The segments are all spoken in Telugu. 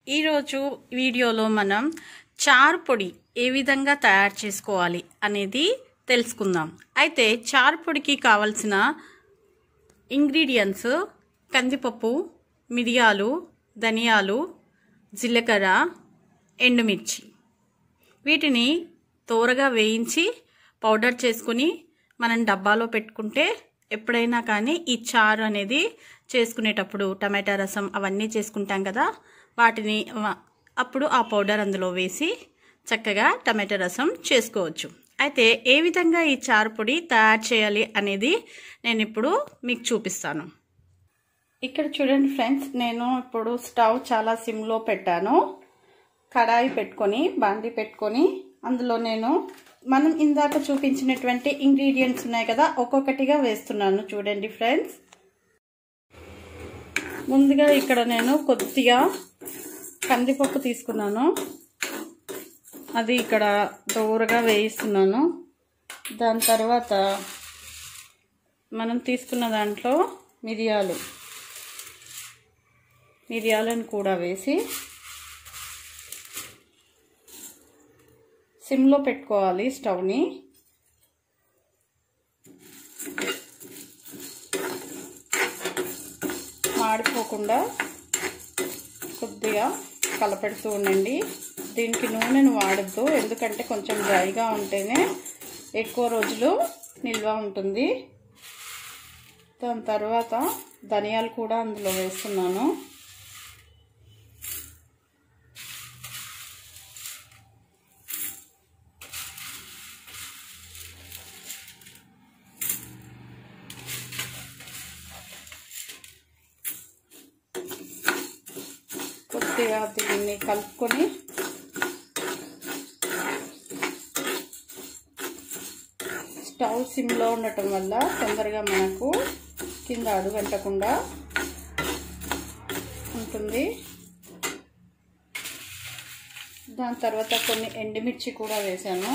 ఈరోజు వీడియోలో మనం చారు పొడి ఏ విధంగా తయారు చేసుకోవాలి అనేది తెలుసుకుందాం. అయితే చారు పొడికి కావాల్సిన ఇంగ్రీడియంట్స్ కందిపప్పు, మిరియాలు, ధనియాలు, జీలకర్ర, ఎండుమిర్చి. వీటిని తోరగా వేయించి పౌడర్ చేసుకుని మనం డబ్బాలో పెట్టుకుంటే ఎప్పుడైనా కానీ ఈ చారు అనేది చేసుకునేటప్పుడు టమాటా రసం అవన్నీ చేసుకుంటాం కదా, వాటిని అప్పుడు ఆ పౌడర్ అందులో వేసి చక్కగా టమాటా రసం చేసుకోవచ్చు. అయితే ఏ విధంగా ఈ చారు పొడి తయారు చేయాలి అనేది నేను ఇప్పుడు మీకు చూపిస్తాను. ఇక్కడ చూడండి ఫ్రెండ్స్, నేను ఇప్పుడు స్టవ్ చాలా సిమ్లో పెట్టాను. కడాయి పెట్టుకొని బాండి పెట్టుకొని అందులో నేను మనం ఇందాక చూపించినటువంటి ఇంగ్రీడియంట్స్ ఉన్నాయి కదా, ఒక్కొక్కటిగా వేస్తున్నాను. చూడండి ఫ్రెండ్స్, ముందుగా ఇక్కడ నేను కొద్దిగా కందిపప్పు తీసుకున్నాను, అది ఇక్కడ దూరగా వేయిస్తున్నాను. దాని తర్వాత మనం తీసుకున్న దాంట్లో మిరియాలను కూడా వేసి సిమ్లో పెట్టుకోవాలి స్టవ్ని. మాడిపోకుండా కొద్దిగా కలపెడుతూ ఉండండి. దీనికి నూనెను వాడద్దు, ఎందుకంటే కొంచెం డ్రైగా ఉంటేనే ఎక్కువ రోజులు నిల్వ ఉంటుంది. దాని తర్వాత ధనియాలు కూడా అందులో వేస్తున్నాను. కొద్దిగా దీన్ని కలుపుకొని స్టవ్ సిమ్లో ఉండటం వల్ల తొందరగా మనకు కింద అడుగంటకుండా ఉంటుంది. దాని తర్వాత కొన్ని ఎండుమిర్చి కూడా వేసాను.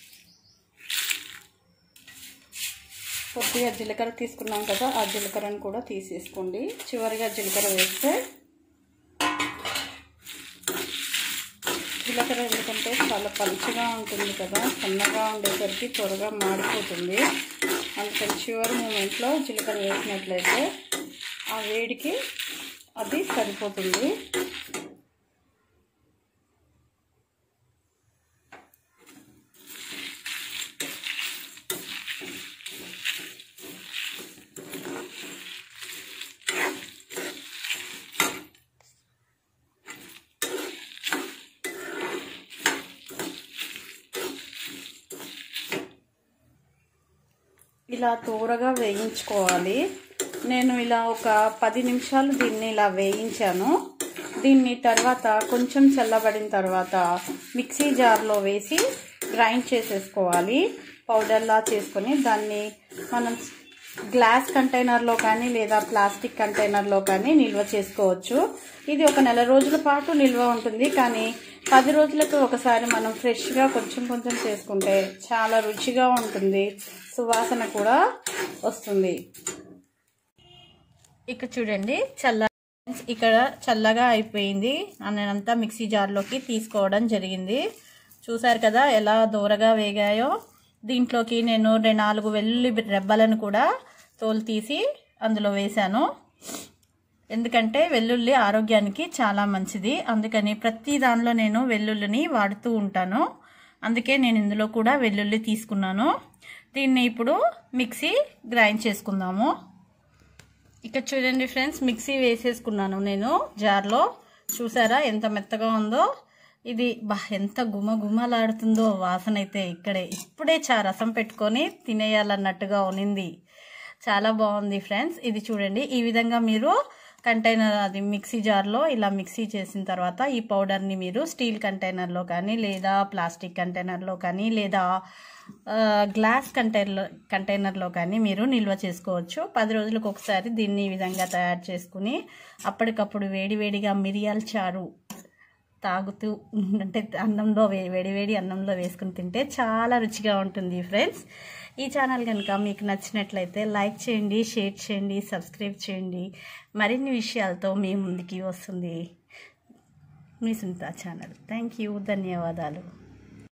కొద్దిగా జీలకర్ర తీసుకున్నాం కదా, ఆ జీలకర్రను కూడా తీసేసుకోండి. చివరిగా జీలకర్ర వేస్తే, జీలకర్ర ఎందుకంటే చాలా పలుచగా ఉంటుంది కదా, సన్నగా ఉండేసరికి త్వరగా మాడిపోతుంది. అందుకని చివరి మూమెంట్లో జీలకర్ర వేసినట్లయితే ఆ వేడికి అది సరిపోతుంది. ఇలా తోరగా వేయించుకోవాలి. నేను ఇలా ఒక 10 నిమిషాలు దీన్ని ఇలా వేయించాను. దీన్ని తర్వాత కొంచెం చల్లబడిన తర్వాత మిక్సీ జార్లో వేసి గ్రైండ్ చేసేసుకోవాలి. పౌడర్లా చేసుకొని దాన్ని మనం గ్లాస్ కంటైనర్లో కానీ లేదా ప్లాస్టిక్ కంటైనర్లో కానీ నిల్వ చేసుకోవచ్చు. ఇది ఒక నెల రోజుల పాటు నిల్వ ఉంటుంది. కానీ 10 రోజులకు ఒకసారి మనం ఫ్రెష్గా కొంచెం కొంచెం చేసుకుంటే చాలా రుచిగా ఉంటుంది, సువాసన కూడా వస్తుంది. ఇక్కడ చూడండి, ఇక్కడ చల్లగా అయిపోయింది. నేనంతా మిక్సీ జార్లోకి తీసుకోవడం జరిగింది. చూసారు కదా ఎలా దూరగా వేగాయో. దీంట్లోకి నేను 4 వెల్లుల్లి రెబ్బలను కూడా తోలు తీసి అందులో వేశాను. ఎందుకంటే వెల్లుల్లి ఆరోగ్యానికి చాలా మంచిది, అందుకని ప్రతి దానిలో నేను వెల్లుల్లిని వాడుతూ ఉంటాను. అందుకే నేను ఇందులో కూడా వెల్లుల్లి తీసుకున్నాను. దీన్ని ఇప్పుడు మిక్సీ గ్రైండ్ చేసుకుందాము. ఇక్కడ చూడండి ఫ్రెండ్స్, మిక్సీ వేసేసుకున్నాను నేను జార్లో. చూసారా ఎంత మెత్తగా ఉందో. ఇది ఎంత గుమగుమలాడుతుందో వాసన అయితే. ఇప్పుడే రసం పెట్టుకొని తినేయాలన్నట్టుగా ఉనింది. చాలా బాగుంది ఫ్రెండ్స్. ఇది చూడండి, ఈ విధంగా మీరు కంటైనర్ అది మిక్సీ జార్లో ఇలా మిక్సీ చేసిన తర్వాత ఈ పౌడర్ని మీరు స్టీల్ కంటైనర్లో కానీ లేదా ప్లాస్టిక్ కంటైనర్లో కానీ లేదా గ్లాస్ కంటైనర్లో కానీ మీరు నిల్వ చేసుకోవచ్చు. 10 రోజులకు ఒకసారి దీన్ని ఈ విధంగా తయారు చేసుకుని అప్పటికప్పుడు వేడివేడిగా మిరియాల చారు తాగుతూ అంటే అన్నంలో వేడివేడి అన్నంలో వేసుకుని తింటే చాలా రుచిగా ఉంటుంది ఫ్రెండ్స్. ఈ ఛానల్ కనుక మీకు నచ్చినట్లయితే లైక్ చేయండి, షేర్ చేయండి, సబ్స్క్రైబ్ చేయండి. మరిన్ని విషయాలతో మీ ముందుకి వస్తుంది. మీ సునీత ఛానల్. థ్యాంక్ యూ, ధన్యవాదాలు.